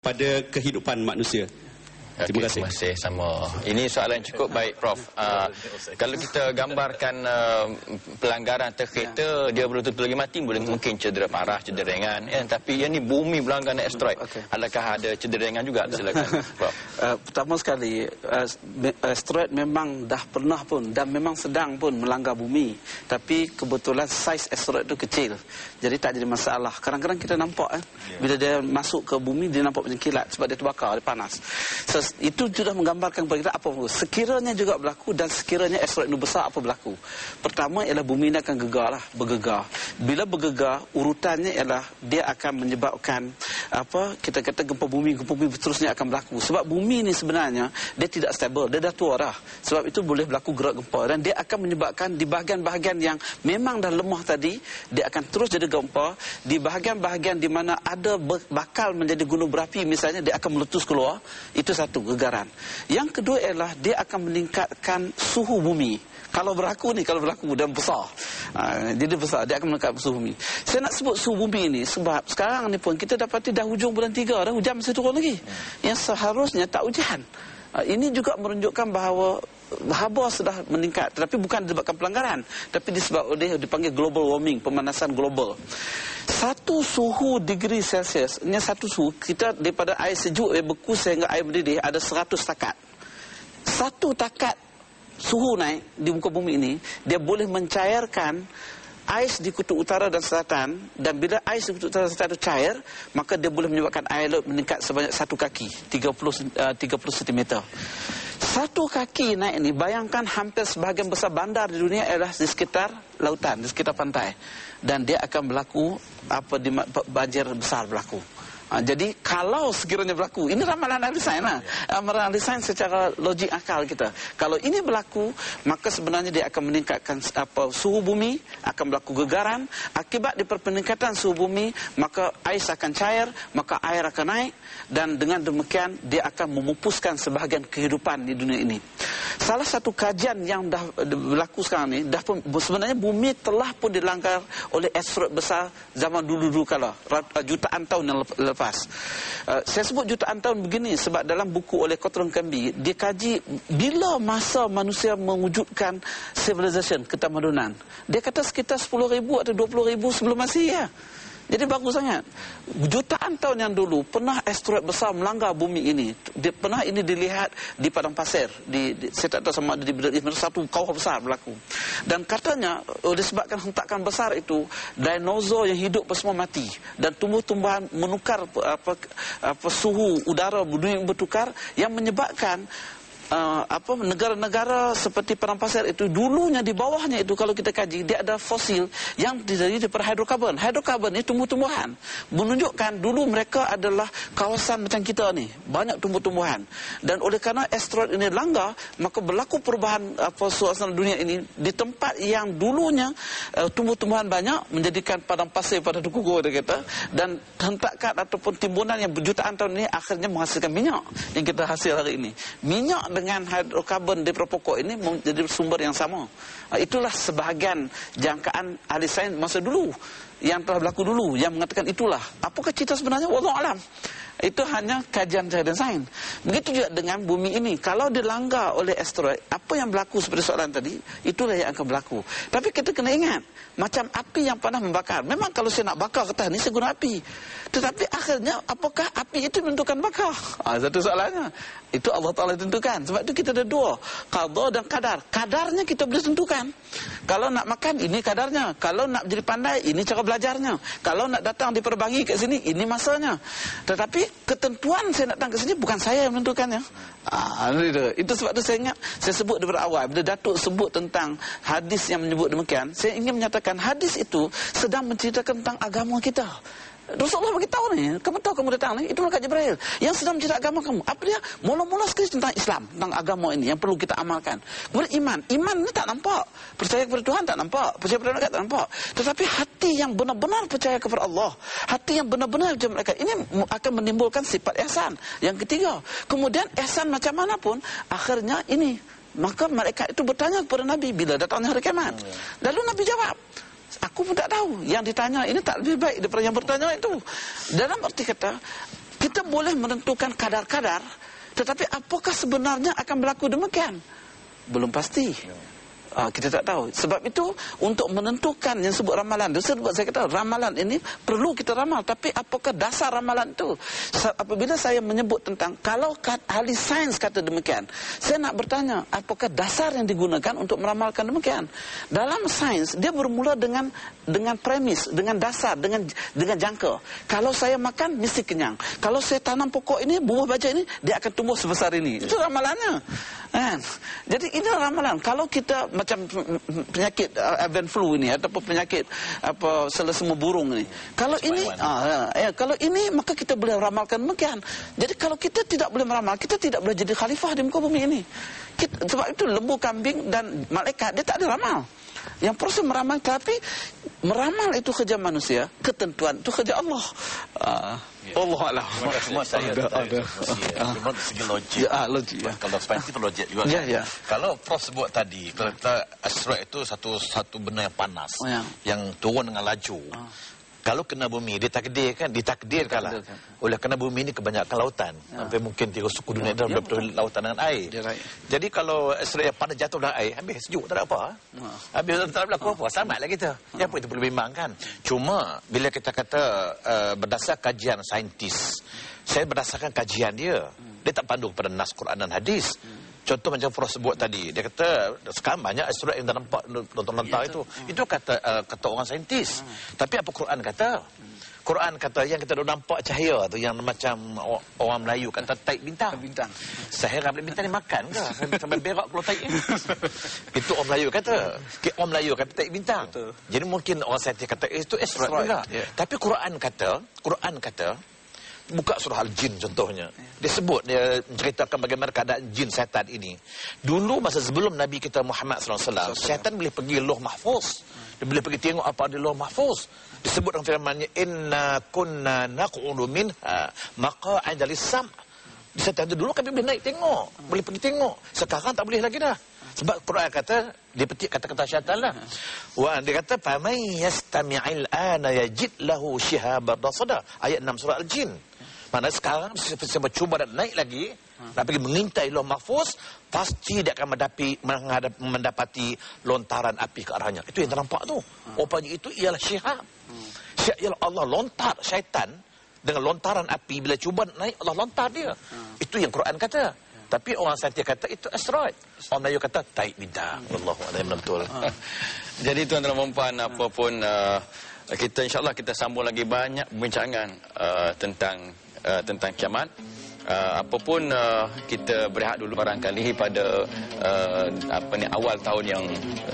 pada kehidupan manusia. Terima kasih. Terima kasih sama. Ini soalan cukup baik, Prof. Kalau kita gambarkan pelanggaran atas kereta, dia belum tentu lagi mati, boleh mungkin cedera parah, cedera ringan. Tapi yang ni bumi pelanggaran asteroid. Adakah ada cedera ringan juga? Silakan, Prof. Pertama sekali, asteroid memang dah pernah pun dan memang sedang pun melanggar bumi. Tapi kebetulan saiz asteroid itu kecil. Jadi tak jadi masalah. Kadang-kadang kita nampak bila dia masuk ke bumi, dia nampak macam kilat sebab dia terbakar, dia panas. Itu sudah menggambarkan kepada kita apa sekiranya juga berlaku dan sekiranya asteroid itu besar apa berlaku. Pertama ialah bumi ini akan bergegar. Bila bergegar, urutannya ialah dia akan menyebabkan kita kata gempa bumi seterusnya akan berlaku. Sebab bumi ini sebenarnya dia tidak stabil, dia dah tua dah. Sebab itu boleh berlaku gerak gempa dan dia akan menyebabkan di bahagian-bahagian yang memang dah lemah tadi, dia akan terus jadi gempa. Di bahagian-bahagian di mana ada bakal menjadi gunung berapi misalnya, dia akan meletus keluar. Itu satu gegaran. Yang kedua ialah dia akan meningkatkan suhu bumi. Kalau berlaku dan besar. Jadi besar, dia akan meningkatkan suhu bumi. Saya nak sebut suhu bumi ini sebab sekarang ni pun kita dapati dah hujung bulan 3 dah hujan masih turun lagi. Yang seharusnya tak hujan. Ini juga menunjukkan bahawa haba sudah meningkat, tetapi bukan disebabkan pelanggaran, tapi disebabkan oleh dipanggil global warming, pemanasan global. 1 suhu degree Celsius, ini 1 suhu, kita daripada air sejuk beku sehingga air mendidih ada 100 takat. 1 takat suhu naik di muka bumi ini, dia boleh mencairkan ais di kutub utara dan selatan, dan bila ais di kutub utara dan selatan itu cair, maka dia boleh menyebabkan air laut meningkat sebanyak 1 kaki, 30 cm. 1 kaki naik ini, bayangkan hampir sebahagian besar bandar di dunia adalah di sekitar lautan, di sekitar pantai, dan dia akan berlaku banjir besar berlaku. Jadi kalau sekiranya berlaku, ini ramalan ahli sains lah. Ramalan ahli sains secara logik akal kita. Kalau ini berlaku, maka sebenarnya dia akan meningkatkan suhu bumi, akan berlaku gegaran. Akibat di peningkatan suhu bumi, maka ais akan cair, maka air akan naik, dan dengan demikian dia akan memupuskan sebahagian kehidupan di dunia ini. Salah satu kajian yang dah berlaku sekarang ni, sebenarnya bumi telah pun dilanggar oleh asteroid besar zaman dulu-dulu kala, jutaan tahun yang lepas. Saya sebut jutaan tahun begini sebab dalam buku oleh Cotton Canby, dia kaji bila masa manusia mewujudkan civilization, ketamadunan. Dia kata sekitar 10,000 atau 20,000 sebelum Masihi ya. Jadi bagus sangat. Jutaan tahun yang dulu pernah asteroid besar melanggar bumi ini. Pernah ini dilihat di padang pasir. Saya tak tahu sama ada di satu kawah besar berlaku. Dan katanya disebabkan hentakan besar itu, dinosaur yang hidup semua mati dan tumbuh-tumbuhan menukar suhu udara dunia bertukar, yang menyebabkan negara-negara seperti padang pasir itu dulunya di bawahnya itu, kalau kita kaji, dia ada fosil yang terdiri daripada hidrokarbon. Hidrokarbon ini tumbuh-tumbuhan, menunjukkan dulu mereka adalah kawasan macam kita ni, banyak tumbuh-tumbuhan. Dan oleh kerana asteroid ini langgar, maka berlaku perubahan suasana dunia ini di tempat yang dulunya tumbuh-tumbuhan banyak, menjadikan padang pasir pada gugur, dia kata, dan hentakan ataupun timbunan yang berjutaan tahun ini akhirnya menghasilkan minyak yang kita hasil hari ini. Minyak dengan hidrokarbon daripada pokok ini menjadi sumber yang sama. Itulah sebahagian jangkaan ahli sains masa dulu yang telah berlaku dulu, yang mengatakan itulah. Apakah cerita sebenarnya? Wallahu alam. Itu hanya kajian sains. Begitu juga dengan bumi ini. Kalau dilanggar oleh asteroid, apa yang berlaku seperti soalan tadi, itulah yang akan berlaku. Tapi kita kena ingat, macam api yang pernah membakar. Memang kalau saya nak bakar kertas ni, saya guna api. Tetapi akhirnya, apakah api itu menentukan bakar? Satu soalannya. Itu Allah Ta'ala tentukan. Sebab itu kita ada 2, qada dan kadar. Kadarnya kita boleh tentukan. Kalau nak makan, ini kadarnya. Kalau nak jadi pandai, ini cara belajarnya. Kalau nak datang di perbangi kat sini, ini masanya. Tetapi ketentuan saya nak datang ke sini bukan saya yang menentukannya. Itu sebab itu saya ingat, saya sebut daripada awal, bila Datuk sebut tentang hadis yang menyebut demikian, saya ingin menyatakan hadis itu sedang menceritakan tentang agama kita. Rasulullah beritahu ni, kamu tahu kamu datang ni, itu malaikat Jibril yang sedang mencerita agama kamu. Apa dia? Mula-mula sekali tentang Islam, tentang agama ini yang perlu kita amalkan. Kemudian iman ni tak nampak. Percaya kepada Tuhan tak nampak, percaya kepada malaikat tak nampak. Tetapi hati yang benar-benar percaya kepada Allah, hati yang benar-benar percaya malaikat, ini akan menimbulkan sifat ihsan. Yang ketiga, kemudian ihsan macam mana pun, akhirnya ini, maka malaikat itu bertanya kepada Nabi bila datangnya hari kiamat. Lalu Nabi jawab, aku pun tak tahu. Yang ditanya ini tak lebih baik daripada yang bertanya itu. Dalam arti kata, Kita boleh menentukan kadar-kadar, tetapi apakah sebenarnya akan berlaku demikian? Belum pasti. Kita tak tahu. Sebab itu untuk menentukan yang sebut ramalan, sebab saya kata ramalan ini perlu kita ramal, tapi apakah dasar ramalan itu? Apabila saya menyebut tentang kalau ahli sains kata demikian, saya nak bertanya apakah dasar yang digunakan untuk meramalkan demikian? Dalam sains dia bermula dengan premis, dengan dasar, dengan jangka. Kalau saya makan mesti kenyang. Kalau saya tanam pokok ini, buah baja ini, dia akan tumbuh sebesar ini. Itu ramalannya. Kan? Jadi ini ramalan. Kalau kita macam penyakit avian flu ini ataupun penyakit selesema burung ini. Kalau ini kalau ini maka kita boleh ramalkan demikian. Jadi kalau kita tidak boleh meramal, kita tidak boleh jadi khalifah di muka bumi ini. Sebab itu lembu, kambing dan malaikat dia tak ada ramal. Yang proses meramal, tapi meramal itu kerja manusia, ketentuan itu kerja Allah. Allah Allah. Semua saya ada. Cuma segi logik. Logik. Kalau sains itu logik juga. Ya. Kalau Prof sebut tadi, kalau kita asteroid itu satu benda yang panas, yang turun dengan laju. Kalau kena bumi, ditakdirkanlah. Oleh kena bumi ini kebanyakan lautan. Sampai mungkin 3 suku dunia itu betul lautan dengan air. Jadi kalau asteroid yang panas jatuh dalam air, habis sejuk, tak ada apa. Habis tak berlaku apa, selamatlah kita. Apa itu perlu bimbangkan. Cuma, bila kita kata berdasar kajian saintis, saya berdasarkan kajian dia tak pandu kepada nas Quran dan hadis. Contoh macam Prof sebut tadi, dia kata sekarang banyak asteroid yang dah nampak lontar-lontar itu kata orang saintis. Tapi apa Quran kata? Quran kata yang kita dah nampak cahaya tu, yang macam orang Melayu kata taik bintang. Saya heran bintang ni makan ke? Sampai berak keluar taik ni. Itu orang Melayu kata. Orang Melayu kata taik bintang. Jadi mungkin orang saintis kata itu asteroid juga. Tapi Quran kata buka surah Al-Jin contohnya. Dia sebut, dia menceritakan bagaimana keadaan jin syaitan ini. Dulu masa sebelum Nabi kita Muhammad SAW, syaitan boleh pergi Lauh Mahfuz. Dia boleh pergi tengok apa di Lauh Mahfuz. Disebut dalam firman-Nya, inna kunna naq'udu minha maqa'ida lis-sam'. Syaitan itu dulu kami boleh naik tengok, boleh pergi tengok. Sekarang tak boleh lagi dah. Sebab Quran kata, dia petik kata-kata syaitan lah. Dia kata, فَمَنْ يَسْتَمِعِ الْآنَ يَجِدْ لَهُ شِهَابًا رَصَدًا. Ayat 6 surah Al-Jin. Mana sekarang, siapa cuba dan naik lagi, nak pergi mengintai Lauh Mahfuz, pasti dia akan mendapati lontaran api ke arahnya. Itu yang ternampak tu. Rupanya itu ialah syihab. Syihab ialah Allah lontar syaitan dengan lontaran api. Bila cuba naik, Allah lontar dia. Itu yang Quran kata. Tapi orang saintis kata itu asteroid. Orang Melayu kata taik bintang. Wallahualam, betul. Jadi tuan-tuan dan puan, apapun kita insya-Allah kita sambung lagi banyak perbincangan tentang kiamat. Apapun kita berehat dulu barangkali pada awal tahun yang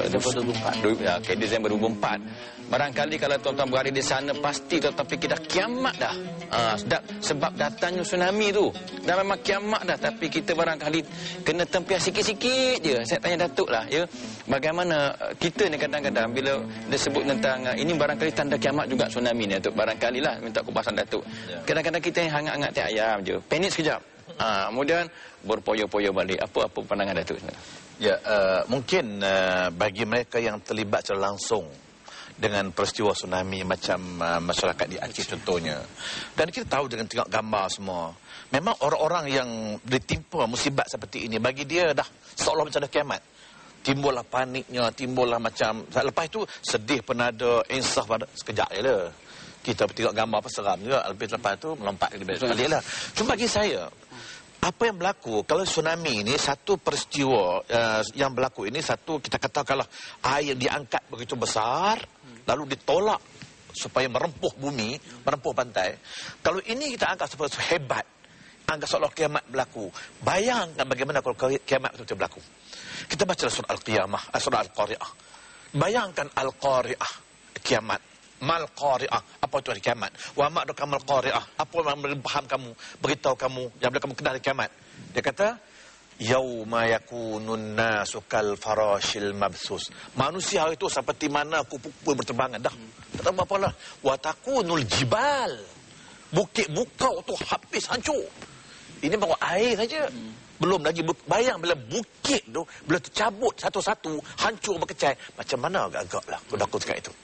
Desember 2024. Barangkali kalau tuan-tuan berada di sana pasti tuan-tuan fikir dah kiamat dah. Sebab datangnya tsunami tu. Dah memang kiamat dah, tapi kita barangkali kena tempias sikit-sikit je. Saya tanya Datuk lah, ya. Bagaimana kita ni kadang-kadang bila dia sebut tentang ini barangkali tanda kiamat juga tsunami ni, Datuk. Barangkali lah minta kupasan Datuk. Kadang-kadang kita yang hangat-hangat tiap ayam je. Panik sekejap. Kemudian berpoyo-poyo balik. Apa pandangan Datuk? Ya, mungkin bagi mereka yang terlibat secara langsung dengan peristiwa tsunami macam masyarakat di Aceh contohnya. Dan kita tahu dengan tengok gambar semua, memang orang-orang yang ditimpa musibat seperti ini, bagi dia dah seolah macam dah kiamat. Timbullah paniknya, timbullah macam, lepas itu sedih penada, insaf pada sekejap je lah. Kita tengok gambar apa seram juga, lepas itu melompat balik lah. Cuma bagi saya, apa yang berlaku kalau tsunami ini satu peristiwa yang berlaku ini, satu kita katakanlah air yang diangkat begitu besar lalu ditolak supaya merempuh bumi, merempuh pantai. Kalau ini kita angkat seperti hebat, anggap seolah kiamat berlaku. Bayangkan bagaimana kalau kiamat itu berlaku. Kita baca surah Al-Qiyamah, surah Al-Qari'ah. Bayangkan Al-Qari'ah, kiamat. Mal Qari'ah, apa itu hari kiamat? Wa ma'duka mal Qari'ah, apa yang faham kamu, beritahu kamu yang boleh kamu kenal hari kiamat. Dia kata, yauma yakunun nasu kal farashil mabsus. Manusia hari itu seperti mana kupu-kupu berterbangan dah. Tak tahu apa lah. Wa takunul jibal. Bukit bukau tu habis hancur. Ini baru air saja. Belum lagi bayang bila bukit tu bila tercabut satu-satu, hancur berkecai. Macam mana agak-agak lah aku cakap itu.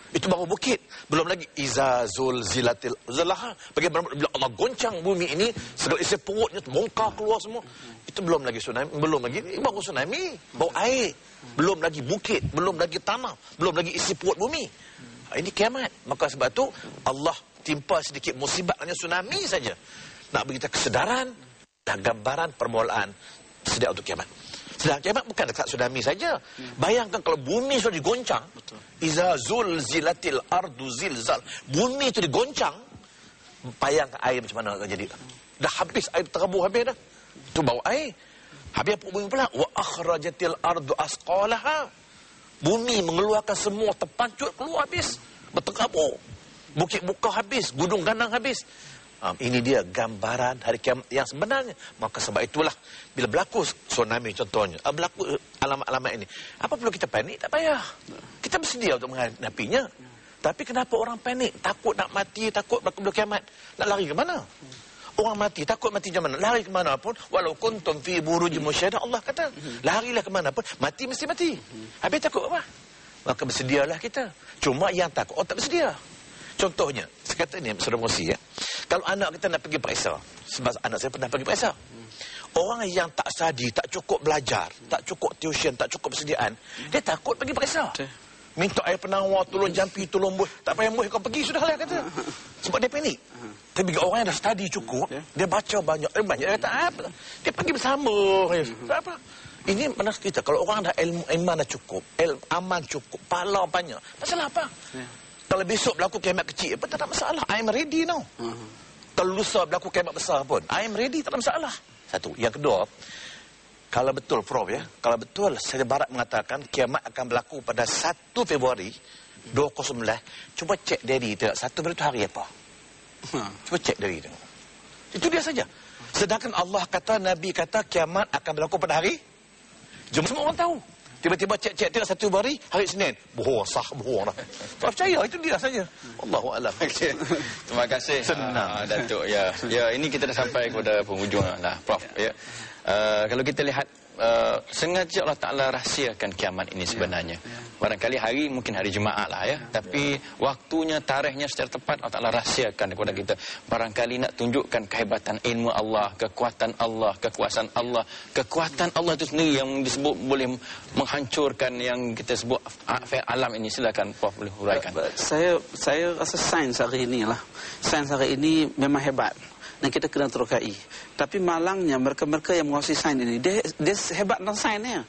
Itu baru bukit. Belum lagi iza zulzilatil zalaha. Bagaimana bila Allah goncang bumi ini, segala isi perutnya bongkar keluar semua. Itu belum lagi tsunami, belum lagi ini baru tsunami, baru air. Belum lagi bukit, belum lagi tanah, belum lagi isi perut bumi. Ini kiamat. Maka sebab tu Allah timpa sedikit musibat hanya tsunami saja. Nak bagi kita kesedaran dan gambaran permulaan sedia untuk kiamat. Sedang kiamat bukan dekat tsunami saja. Bayangkan kalau bumi sudah digoncang. Iza zulzilatil ardu zilzal. Bumi itu digoncang. Bayangkan air macam mana akan jadi. Dah habis air terabur habis dah. Itu bau air. Habis apa bumi pula? Wa akhrajatil ardu asqalaha. Bumi mengeluarkan semua terpancut keluar habis. Berterabur. Bukit buka habis. Gunung ganang habis. Ini dia gambaran hari kiamat yang sebenarnya. Maka sebab itulah bila berlaku tsunami contohnya, berlaku alamat-alamat ini, apa perlu kita panik? Tak payah. Kita bersedia untuk menghadapinya. Tapi kenapa orang panik? Takut nak mati, takut berlaku kiamat. Nak lari ke mana? Orang mati, takut mati macam mana? Lari ke mana pun, walau kuntum fi burujin musyaddah, Allah kata, larilah ke mana pun, mati mesti mati. Habis takut apa? Maka bersedialah kita. Cuma yang takut, tak bersedia. Contohnya, saya kata ni, saudara Musi, ya. Kalau anak kita nak pergi periksa, sebab anak saya pernah pergi periksa. Orang yang tak sadi, tak cukup belajar, tak cukup tuition, tak cukup persediaan, dia takut pergi periksa. Minta air penawar, tolong jampi, tolong buih. Tak payah buih, kau pergi sudahlah, kata. Sebab dia panik. Tapi orang yang dah study cukup, dia baca banyak, dia kata apa? Dia pergi bersama. Tak apa. Ini mana kita, kalau orang dah ilmu iman dah cukup, aman cukup, pahala banyak, masalah apa? Kalau besok berlaku kiamat kecil pun tak ada masalah. I'm ready now. Kalau lusa berlaku kiamat besar pun, I'm ready, tak ada masalah. Satu. Yang kedua, kalau betul Prof ya, kalau betul Saudi Barat mengatakan kiamat akan berlaku pada 1 Februari 2009, cuba cek diri tu. 1 Februari itu hari apa? Cuba cek diri tu. Itu dia saja. Sedangkan Allah kata, Nabi kata kiamat akan berlaku pada hari Jumaat. Semua orang tahu. Tiba-tiba cek-cek tengok 1 Februari, hari Senin. Bohong, sah bohong lah. Tak percaya, itu dia saja. Allahu'alam. Okay. Terima kasih. Senang. Datuk. Ya, ini kita dah sampai kepada penghujung lah, Prof. Ya. Kalau kita lihat, sengaja Allah Ta'ala rahsiakan kiamat ini sebenarnya. Barangkali hari, mungkin hari Jumaat lah ya. Tapi waktunya, tarikhnya secara tepat Allah Ta'ala rahsiakan kepada kita. Barangkali nak tunjukkan kehebatan ilmu Allah, kekuatan Allah, kekuasaan Allah. Kekuatan Allah itu sendiri yang disebut boleh menghancurkan yang kita sebut alam ini. Silakan Prof boleh huraikan. Saya rasa sains hari ini lah. Sains hari ini memang hebat. Dan kita kena terokai. Tapi malangnya mereka-mereka yang menguasai sains ini, dia hebat dalam sainsnya.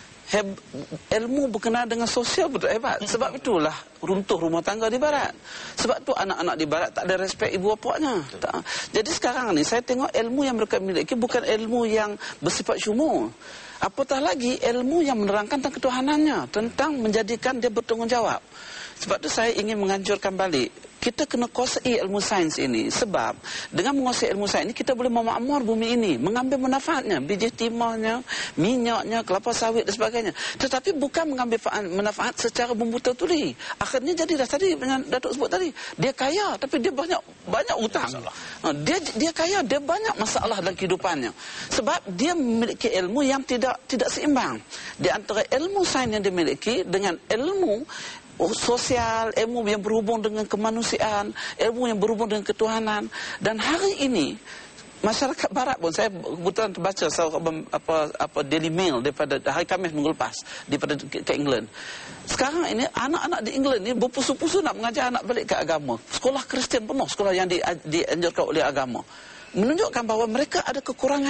Ilmu berkenaan dengan sosial betul hebat. Sebab itulah runtuh rumah tangga di Barat. Sebab tu anak-anak di Barat tak ada respect ibu bapaknya. Jadi sekarang ni saya tengok ilmu yang mereka miliki bukan ilmu yang bersifat syumul. Apatah lagi ilmu yang menerangkan tentang ketuhanannya, tentang menjadikan dia bertanggungjawab. Sebab tu saya ingin menganjurkan balik, kita kena kuasai ilmu sains ini. Sebab dengan menguasai ilmu sains ini, kita boleh memakmur bumi ini, mengambil manfaatnya, biji timahnya, minyaknya, kelapa sawit dan sebagainya. Tetapi bukan mengambil manfaat secara membuta tuli. Akhirnya jadilah tadi dengan Datuk sebut tadi, dia kaya tapi dia banyak hutang. Dia kaya, dia banyak masalah dalam kehidupannya. Sebab dia memiliki ilmu yang tidak seimbang. Di antara ilmu sains yang dimiliki dengan ilmu sosial, ilmu yang berhubung dengan kemanusiaan, ilmu yang berhubung dengan ketuhanan. Dan hari ini masyarakat Barat pun, saya kebetulan terbaca apa Daily Mail daripada hari Khamis minggu lepas daripada ke England. Sekarang ini anak-anak di England ni berpusu-pusu nak mengajar anak balik ke agama. Sekolah Kristian penuh, sekolah yang dianjurkan oleh agama. Menunjukkan bahawa mereka ada kekurangan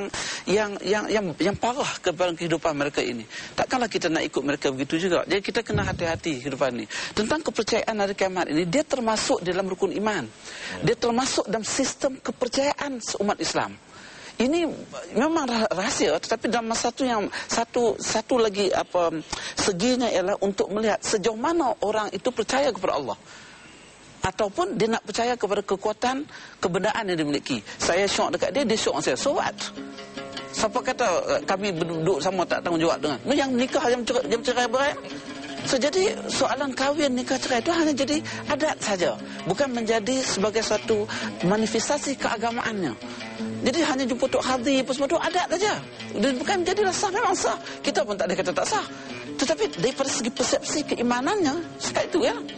yang parah kepada kehidupan mereka ini. Takkanlah kita nak ikut mereka begitu juga. Jadi kita kena hati-hati kehidupan ini. Tentang kepercayaan hari kiamat ini, dia termasuk dalam rukun iman. Dia termasuk dalam sistem kepercayaan seumat Islam. Ini memang rahsia, tetapi dalam satu lagi seginya ialah untuk melihat sejauh mana orang itu percaya kepada Allah. Ataupun dia nak percaya kepada kekuatan kebenaran yang dimiliki. Saya syok dekat dia syok dengan saya. So what? Siapa kata kami duduk sama tak tanggungjawab dengan? Yang nikah, yang cerai berai. So jadi soalan kahwin, nikah, cerai itu hanya jadi adat saja, bukan menjadi sebagai satu manifestasi keagamaannya. Jadi hanya jumpa Tok Haji apa semua itu adat saja. Dan bukan menjadi sah, memang sah. Kita pun tak ada kata tak sah. Tetapi daripada segi persepsi keimanannya, sekat itu ya.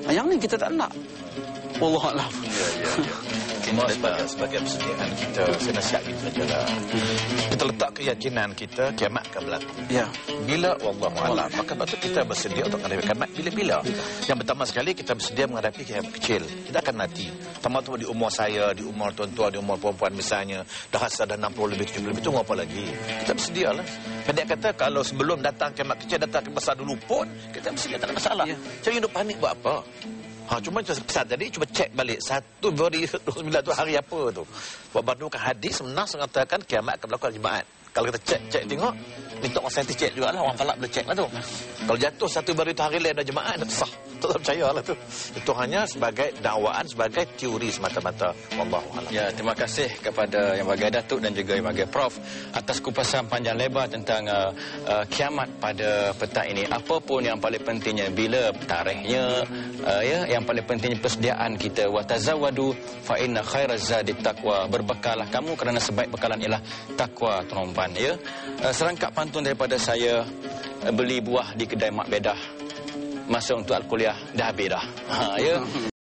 Yang ni kita tak nak. Wallahualam. Cuma sebagai persediaan kita, saya nasihat kita sajalah. Kita letak keyakinan kita kiamat akan berlaku. Ya. Bila wallahualam, maka patut kita bersedia untuk menghadapi kiamat bila-bila. Yang pertama sekali kita bersedia menghadapi kiamat kecil. Kita akan mati. Terutama di umur saya, di umur tuan-tuan, di umur perempuan misalnya, dah rasa dah 60 lebih, 70 lebih, tunggu apa lagi? Kita bersedialah. Pendek kata, kalau sebelum datang kiamat kecil, datang kiamat besar dulu pun, kita bersedia, tak ada masalah. Ya. Jadi hidup panik buat apa? Cuma pesan tadi, cuba cek balik 1 Februari 29 tu hari apa tu. Sebab berdasarkan hadis nas mengatakan kiamat akan berlaku hari Jumaat. Kalau kita cek tengok, minta orang saintis cek juga lah, orang falak boleh cek lah tu. Kalau jatuh 1 Februari tu hari lain dah Jumaat, dah sah. Tak percaya lah tu. Itu hanya sebagai dakwaan, sebagai teori semata-mata. Wallahualam. Ya, terima kasih kepada Yang Bagai Datuk dan juga Yang Bagai Prof atas kupasan panjang lebar tentang kiamat pada petang ini. Apa pun yang paling pentingnya, bila tarikhnya, yang paling pentingnya persediaan kita. Wa tazawwadu fa inna khairaz zadi taqwa. Berbekalah kamu kerana sebaik bekalan ialah takwa, tuan-tuan, ya. Serangkap pantun daripada saya, beli buah di kedai Mak Bedah. Masa untuk al-kuliah dah habis dah. Ya.